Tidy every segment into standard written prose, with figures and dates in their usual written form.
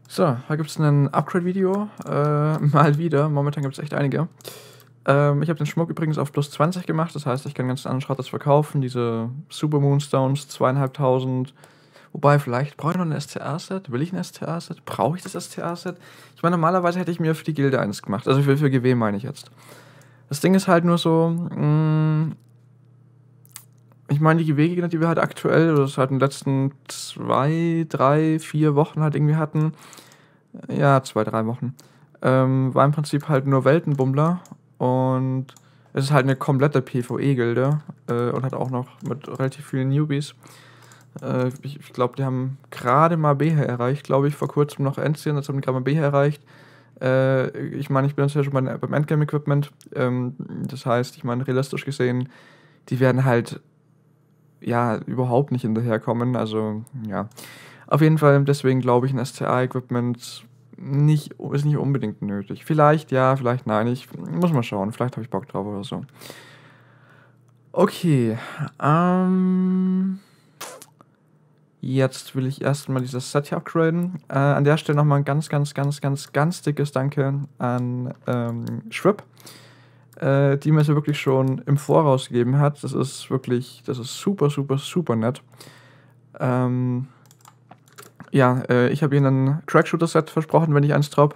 So, da gibt es ein Upgrade-Video, mal wieder. Momentan gibt es echt einige. Ich habe den Schmuck übrigens auf plus 20 gemacht, das heißt, ich kann ganz anderen Schrott das verkaufen. Diese Super Moonstones, 2500. Wobei, vielleicht brauche ich noch ein STA-Set. Will ich ein STA-Set? Brauche ich das STA-Set? Ich meine, normalerweise hätte ich mir für die Gilde eins gemacht. Also für GW meine ich jetzt. Das Ding ist halt nur so, ich meine, die GW-Gegner, die wir halt aktuell, oder das halt in den letzten 2, 3, 4 Wochen halt irgendwie hatten, ja, 2, 3 Wochen, war im Prinzip halt nur Weltenbummler und es ist halt eine komplette PvE-Gilde und hat auch noch mit relativ vielen Newbies. Ich glaube, die haben gerade mal B erreicht, glaube ich, vor kurzem noch Endzian, jetzt haben die gerade mal B erreicht. Ich meine, ich bin jetzt ja schon beim Endgame-Equipment, das heißt, ich meine, realistisch gesehen, die werden halt ja überhaupt nicht hinterherkommen, also ja. Auf jeden Fall, deswegen glaube ich, ein STA-Equipment ist nicht unbedingt nötig. Vielleicht ja, vielleicht nein. Ich muss mal schauen. Vielleicht habe ich Bock drauf oder so. Okay. Jetzt will ich erstmal dieses Set hier upgraden. An der Stelle nochmal ein ganz dickes Danke an Schwib, die mir so wirklich schon im Voraus gegeben hat. Das ist super nett. Ja, ich habe ihnen ein Crack-Shooter-Set versprochen, wenn ich eins drop.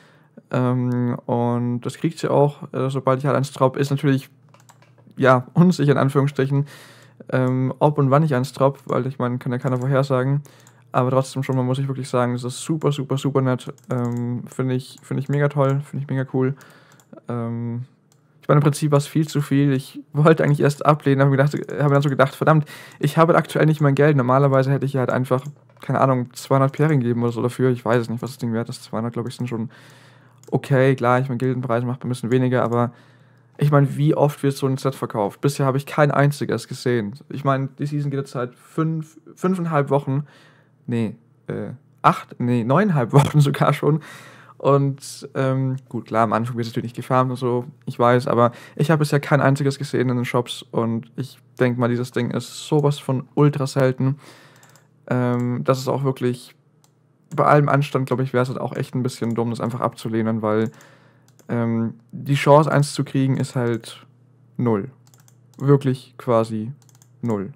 Und das kriegt sie auch, sobald ich halt eins drop. Ist natürlich, ja, unsicher in Anführungsstrichen, ob und wann ich eins drop, weil ich meine, kann ja keiner vorhersagen. Aber trotzdem schon mal muss ich wirklich sagen, das ist super nett. Finde ich mega toll, finde ich mega cool. Ich meine, im Prinzip war es viel zu viel. Ich wollte eigentlich erst ablehnen, habe mir dann so gedacht, verdammt, ich habe aktuell nicht mein Geld. Normalerweise hätte ich halt einfach, keine Ahnung, 200 Perien geben oder so dafür. Ich weiß es nicht, was das Ding wert ist. 200, glaube ich, sind schon okay. Klar, ich meine, Gildenpreis macht ein bisschen weniger, aber ich meine, wie oft wird so ein Set verkauft? Bisher habe ich kein einziges gesehen. Ich meine, die Season geht jetzt seit 5,5 Wochen. Nee, 9,5 Wochen sogar schon. Und gut, klar, am Anfang wird es natürlich nicht gefarmt und so, ich weiß, aber ich habe bisher kein einziges gesehen in den Shops und ich denke mal, dieses Ding ist sowas von ultra selten. Das ist auch wirklich, bei allem Anstand, glaube ich, wäre es halt auch echt ein bisschen dumm, das einfach abzulehnen, weil die Chance, eins zu kriegen, ist halt null. Wirklich quasi null.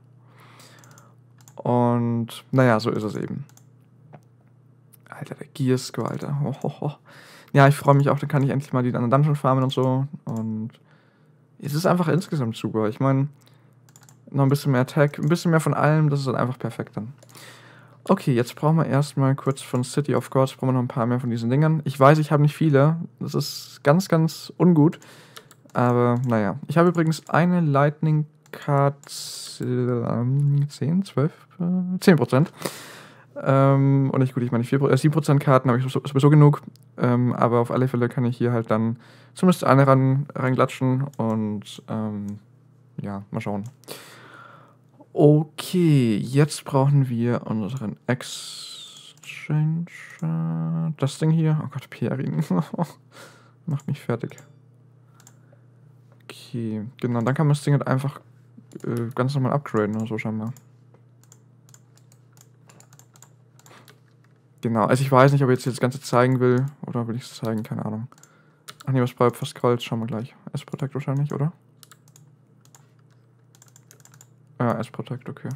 Und naja, so ist es eben. Alter, der Gearscore, Alter. Hohoho. Ja, ich freue mich auch, dann kann ich endlich mal die anderen Dungeon farmen und so. Und es ist einfach insgesamt super. Ich meine, noch ein bisschen mehr Attack, ein bisschen mehr von allem, das ist dann einfach perfekt dann. Okay, jetzt brauchen wir erstmal kurz von City of Gods, brauchen wir noch ein paar mehr von diesen Dingern. Ich weiß, ich habe nicht viele. Das ist ganz ungut. Aber naja. Ich habe übrigens eine Lightning Card 10, 12, 10%. Und ich, gut, ich meine, 7% Karten habe ich sowieso genug. Aber auf alle Fälle kann ich hier halt dann zumindest eine reinklatschen und ja, mal schauen. Okay, jetzt brauchen wir unseren Exchange. Das Ding hier. Oh Gott, Pierin. Macht mich fertig. Okay, genau, dann kann man das Ding halt einfach ganz normal upgraden oder so scheinbar. Genau, also ich weiß nicht, ob ich jetzt das Ganze zeigen will oder will ich es zeigen, keine Ahnung. Ach nee, was bleibt fast Gold, schauen wir gleich. S-Protect wahrscheinlich, oder? Ja, S-Protect, okay.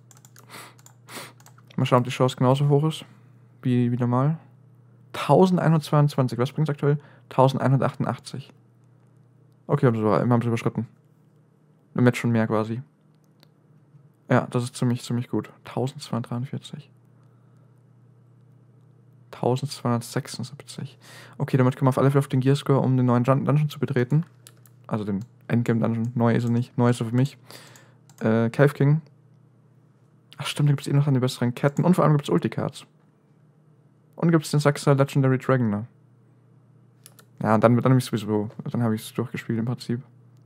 Mal schauen, ob die Chance genauso hoch ist wie normal. 1122, was bringt es aktuell? 1188. Okay, haben sie überschritten. Ein Match schon mehr quasi. Ja, das ist ziemlich gut. 1243. 1276. Okay, damit können wir auf alle Fälle auf den Gearscore, um den neuen Dungeon zu betreten. Also den Endgame-Dungeon. Neu ist er nicht. Neu ist er für mich. Cave King. Ach stimmt, da gibt es noch dann die besseren Ketten. Und vor allem gibt es Ulti-Cards. Und gibt es den Saxa Legendary Dragon. Ne? Ja, und dann habe ich es durchgespielt im Prinzip.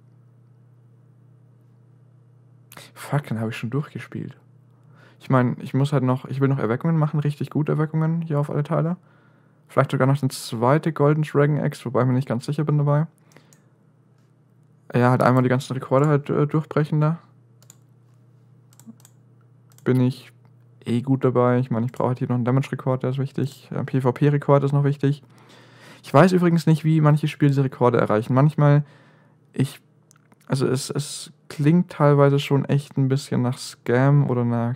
Fuck, dann habe ich schon durchgespielt. Ich meine, ich will noch Erweckungen machen, richtig gute Erweckungen hier auf alle Teile. Vielleicht sogar noch eine zweite Golden Dragon Axe, wobei ich mir nicht ganz sicher bin dabei. Ja, halt einmal die ganzen Rekorde halt durchbrechen da. Bin ich eh gut dabei. Ich meine, ich brauche halt hier noch einen Damage-Rekord, der ist wichtig. PvP-Rekord ist noch wichtig. Ich weiß übrigens nicht, wie manche Spiele diese Rekorde erreichen. Manchmal, also es klingt teilweise schon echt ein bisschen nach Scam oder nach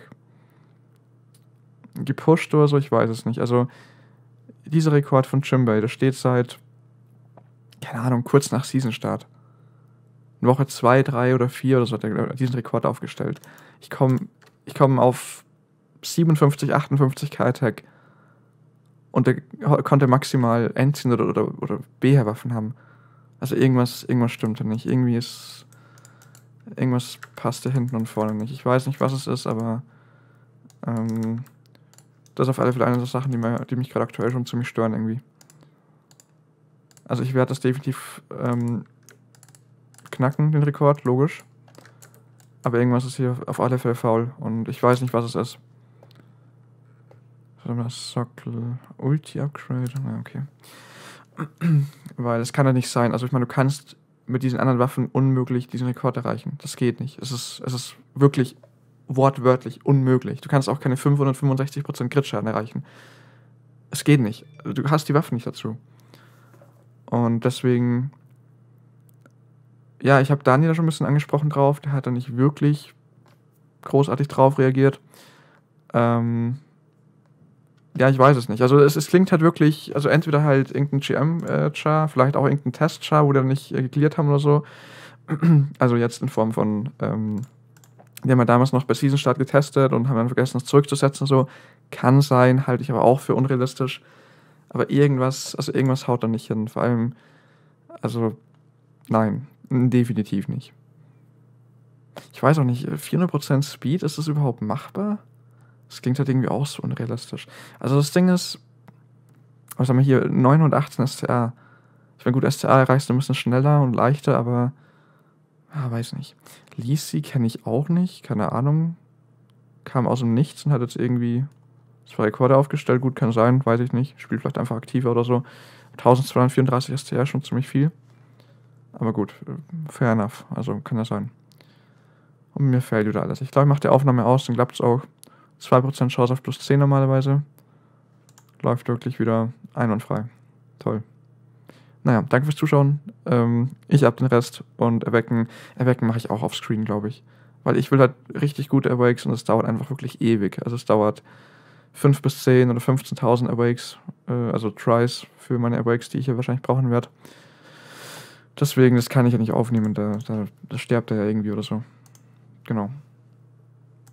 gepusht oder so, ich weiß es nicht. Also dieser Rekord von Jimbei, der steht seit, keine Ahnung, kurz nach Season-Start. In Woche 2, 3 oder 4 oder so hat er diesen Rekord aufgestellt. Ich komm auf 57, 58k Attack und der konnte maximal Endziehen oder BH-Waffen haben. Also irgendwas stimmt da nicht. Irgendwas passt da hinten und vorne nicht. Ich weiß nicht, was es ist, aber das ist auf alle Fälle eine der Sachen, die mich gerade aktuell schon ziemlich stören irgendwie. Also ich werde das definitiv knacken, den Rekord, logisch. Aber irgendwas ist hier auf alle Fälle faul und ich weiß nicht, was es ist. Warte mal, Sockel, Ulti-Upgrade, okay. Weil es kann ja nicht sein. Also ich meine, du kannst mit diesen anderen Waffen unmöglich diesen Rekord erreichen. Das geht nicht. Es ist wirklich wortwörtlich unmöglich. Du kannst auch keine 565% Crit-Schaden erreichen. Es geht nicht. Du hast die Waffen nicht dazu. Und deswegen, ja, ich habe Daniel da schon ein bisschen angesprochen drauf. Der hat da nicht wirklich großartig drauf reagiert. Ja, ich weiß es nicht. Also es klingt halt wirklich, also entweder halt irgendein GM-Char, vielleicht auch irgendein Test-Char, wo die nicht geklärt haben oder so. Also jetzt in Form von, die haben ja damals noch bei Season-Start getestet und haben dann vergessen, das zurückzusetzen und so. Kann sein, halte ich aber auch für unrealistisch. Aber irgendwas haut da nicht hin. Vor allem, also nein, definitiv nicht. Ich weiß auch nicht, 400% Speed, ist das überhaupt machbar? Das klingt halt irgendwie auch so unrealistisch. Also das Ding ist, was haben wir hier, 918 STA. Ich meine, gut, STA erreichst du ein bisschen schneller und leichter, aber weiß nicht. Lisi kenne ich auch nicht, keine Ahnung. Kam aus dem Nichts und hat jetzt irgendwie 2 Rekorde aufgestellt. Gut, kann sein, weiß ich nicht. Spielt vielleicht einfach aktiver oder so. 1234 STA, schon ziemlich viel. Aber gut, fair enough. Also kann das sein. Und mir fällt wieder alles. Ich glaube, ich mache die Aufnahme aus, dann klappt es auch. 2% Chance auf plus 10 normalerweise. Läuft wirklich wieder einwandfrei. Toll. Naja, danke fürs Zuschauen. Ich hab den Rest und Erwecken mache ich auch auf Screen, glaube ich. Weil ich will halt richtig gute Awakes und es dauert einfach wirklich ewig. Also es dauert 5 bis 10 oder 15.000 Awakes, also Tries für meine Awakes, die ich hier wahrscheinlich brauchen werde. Deswegen, das kann ich ja nicht aufnehmen, da stirbt er ja irgendwie oder so. Genau.